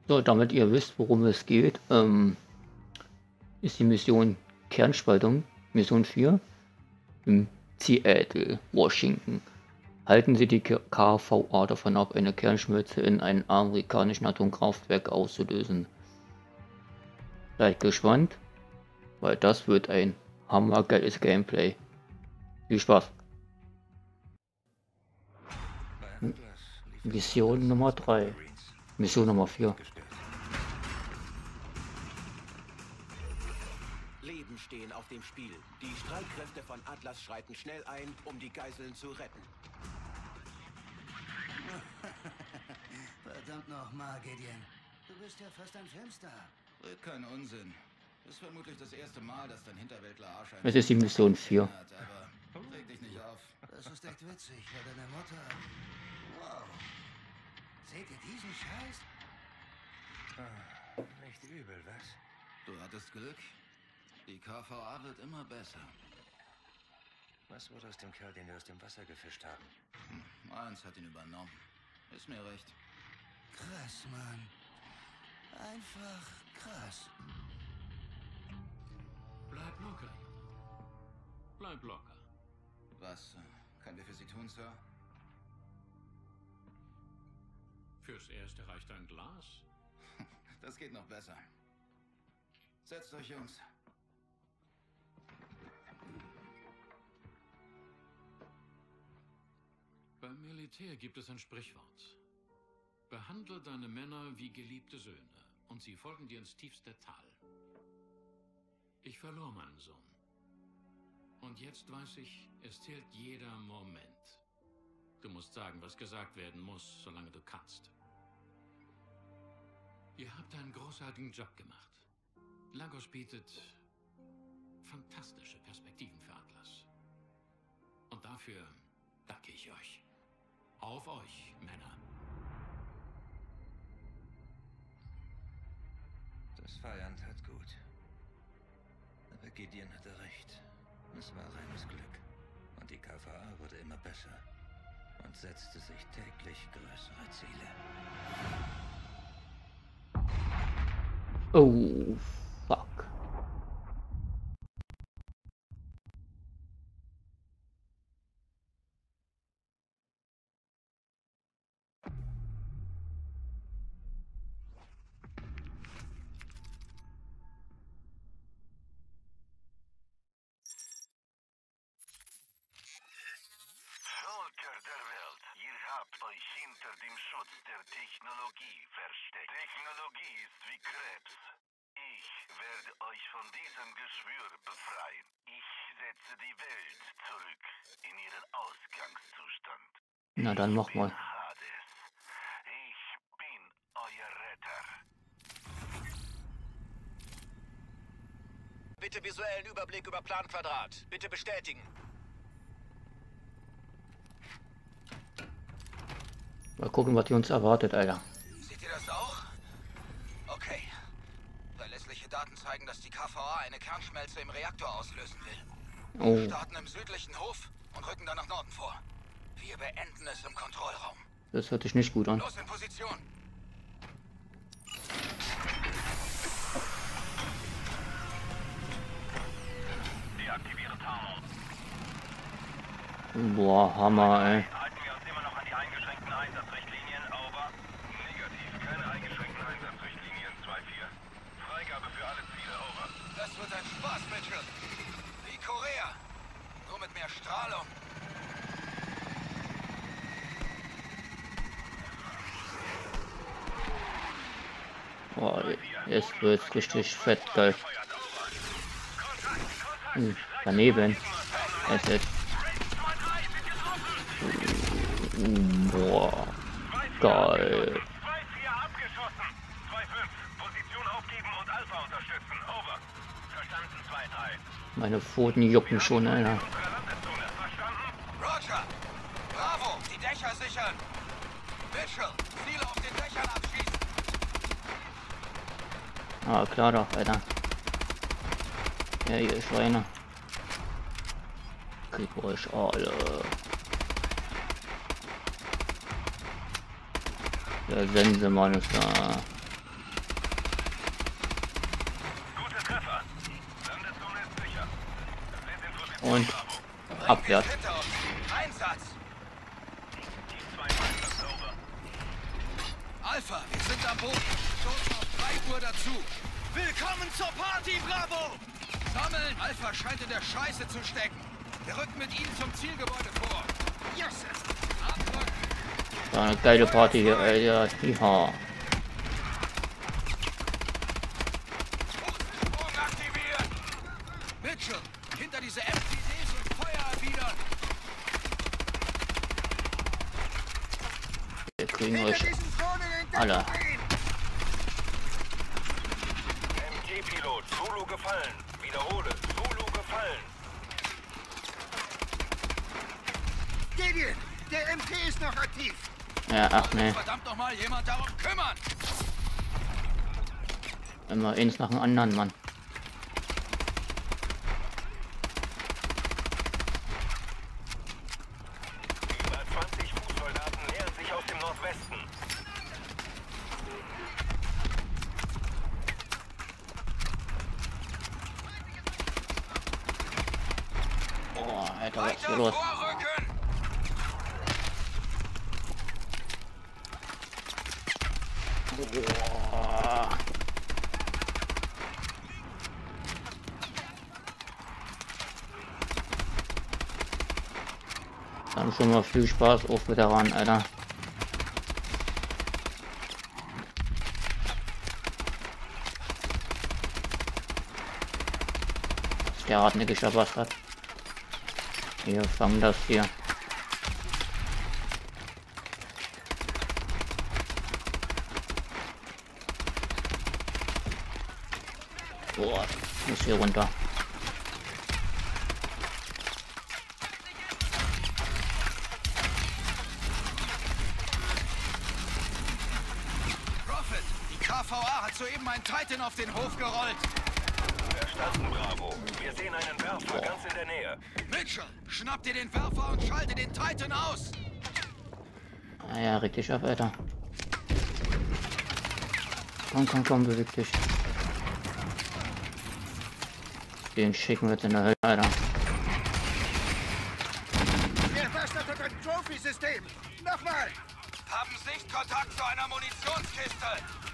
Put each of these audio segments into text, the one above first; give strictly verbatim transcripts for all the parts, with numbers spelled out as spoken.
So, damit ihr wisst, worum es geht, ähm, ist die Mission Kernspaltung, Mission vier, im Seattle, Washington. Halten Sie die K V A davon ab, eine Kernschmelze in einem amerikanischen Atomkraftwerk auszulösen. Seid gespannt, weil das wird ein hammergeiles Gameplay. Viel Spaß! Mission Nummer drei. Mission Nummer vier. Leben stehen auf dem Spiel. Die Streitkräfte von Atlas schreiten schnell ein, um die Geiseln zu retten. Verdammt nochmal, Gideon. Du bist ja fast ein Filmstar. Red kein Unsinn. Das ist vermutlich das erste Mal, dass dein Hinterwäldler Arsch Es ist die Mission vier. hat, aber reg dich nicht auf. Das ist echt witzig, weil deine Mutter... Wow. Seht ihr diesen Scheiß? Ah, nicht übel, was? Du hattest Glück. Die K V A wird immer besser. Was wurde aus dem Kerl, den wir aus dem Wasser gefischt haben? Hm, eins hat ihn übernommen. Ist mir recht. Krass, Mann. Einfach krass. Bleib locker. Bleib locker. Was äh, können wir für Sie tun, Sir? Fürs Erste reicht ein Glas. Das geht noch besser. Setzt euch, Jungs. Beim Militär gibt es ein Sprichwort. Behandle deine Männer wie geliebte Söhne und sie folgen dir ins tiefste Tal. Ich verlor meinen Sohn. Und jetzt weiß ich, es zählt jeder Moment. Du musst sagen, was gesagt werden muss, solange du kannst. Ihr habt einen großartigen Job gemacht. Lagos bietet fantastische Perspektiven für Atlas. Und dafür danke ich euch. Auf euch, Männer. Das Feiern tat gut. Aber Gideon hatte recht. Es war reines Glück. Und die K V A wurde immer besser. Und setzte sich täglich größere Ziele. Oh, fuck. Völker der Welt, ihr habt euch hinter dem Schutz der Technologie versteckt. Technologie ist wie Krebs. Ich werde euch von diesem Geschwür befreien. Ich setze die Welt zurück in ihren Ausgangszustand. Na dann mach mal. Hades. Ich bin euer Retter. Bitte visuellen Überblick über Planquadrat. Bitte bestätigen. Mal gucken, was die uns erwartet, Alter. Seht ihr das auch? Okay. Verlässliche Daten zeigen, dass die K V A eine Kernschmelze im Reaktor auslösen will. Oh, Wir starten im südlichen Hof und rücken dann nach Norden vor. Wir beenden es im Kontrollraum. das hört sich nicht gut an. Los in Position! Deaktiviere Tarnung. Boah, Hammer, ey. Halten wir uns immer noch an die eingeschränkten Einsatzrichtlinien, over. Negativ, keine eingeschränkten Einsatzrichtlinien, zwei vier. Freigabe für alle Ziele, over. Das wird ein Spaß, Mitchell. Wie Korea. Nur mit mehr Strahlung. Boah, jetzt wird's richtig fett, geil. Hm, daneben. Es ist. Boah, geil. zwei vier abgeschossen. zwei fünf, Position aufgeben und Alpha unterstützen, over. Verstanden, zwei drei. Meine Pfoten jucken schon, Alter. Unsere Landezone, verstanden? Roger. Bravo. Die Dächer sichern. Mitchell, Ziele auf den Dächern abschießen. Ah, klar doch, Alter. Ja, ihr Schweine. Krieg euch alle. Der Sensemann ist da. Und abwärts. Einsatz! Alpha, wir sind am Boden. Stoß auf drei Uhr dazu. Willkommen zur Party, Bravo! Sammeln! Alpha scheint in der Scheiße zu stecken. Wir rücken mit ihnen zum Zielgebäude vor. Yes! Abrücken! Ja, eine geile Party hier, ey. Ja, ja. Sprung aktivieren! Mitchell, hinter diese M C Ds und Feuer erwidern! Wir kriegen euch alle. M G-Pilot, Zulu gefallen. Wiederhole, Zulu gefallen. Gideon, der M P ist noch aktiv. Ja, ach ne. Verdammt noch mal jemand darum kümmern. Immer eins nach dem anderen, Mann. Über zwanzig Fußsoldaten nähern sich aus dem Nordwesten. Boah, Alter, was ist hier Weiter los? vorrücken. Boah. Dann schon mal viel Spaß auf Veteranen, Alter. Der hartnäckige Bastard. Wir fangen das hier. Boah, ich muss hier runter. Prophet, die K V A hat soeben einen Titan auf den Hof gerollt. Verstanden, Bravo. Wir sehen einen Werfer ganz in der Nähe. Mitchell, schnapp dir den Werfer und schalte den Titan aus. Ah ja, reg dich ab, Alter. Komm, komm, komm, beweg dich. Den schicken wir jetzt in der Hölle, Alter. Der Bastard hat ein Trophy-System. Nochmal. Haben Sichtkontakt zu einer Munitionskiste.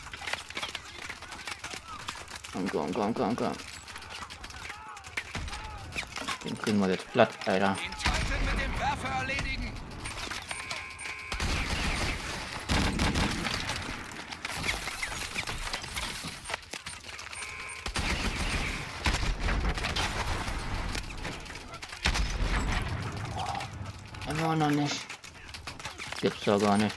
Komm, komm, komm, komm, komm. Den kriegen wir jetzt platt, Alter. Den Titan mit dem Werfer erledigen. Immer noch nicht. Gibt's doch gar nicht.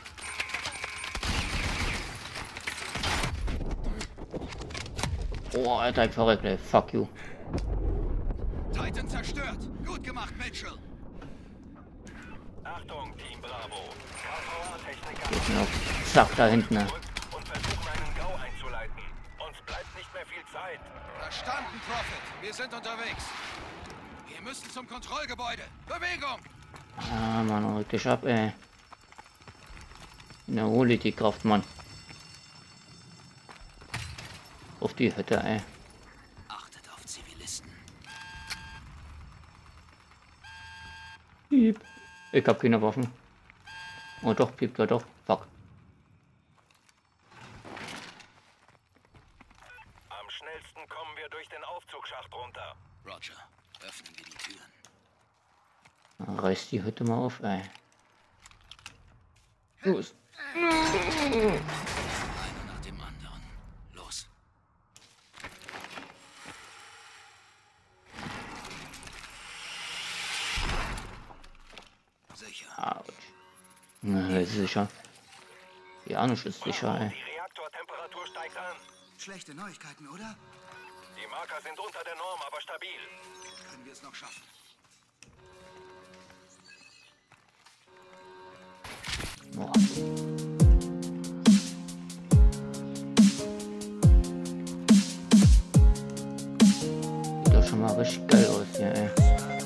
Oh, Alter, ich verreckt, ey. Fuck you. Titan zerstört. Gut gemacht, Mitchell. Achtung, Team Bravo. K V A-Techniker Geht noch. Zack, da hinten, ne? und versuchen einen Gau einzuleiten. Uns bleibt nicht mehr viel Zeit. Verstanden, Prophet. Wir sind unterwegs. Wir müssen zum Kontrollgebäude. Bewegung! Ah, Mann, rück dich ab, ey. Na, hol die Kraft, Mann. Auf die Hütte, ey. Achtet auf Zivilisten. Piep. Ich hab keine Waffen. Oh doch, piept er doch. Fuck. Am schnellsten kommen wir durch den Aufzugsschacht runter. Roger, öffnen wir die Türen. Reiß die Hütte mal auf, ey. Los. Einer nach dem anderen. Los. Sicher. Autsch. Na, ist sicher. Janusz ist sicher, ey. Die Reaktortemperatur steigt an. Schlechte Neuigkeiten, oder? Die Marker sind unter der Norm, aber stabil. Können wir es noch schaffen? Boah. Sieht doch schon mal richtig geil aus hier, ey.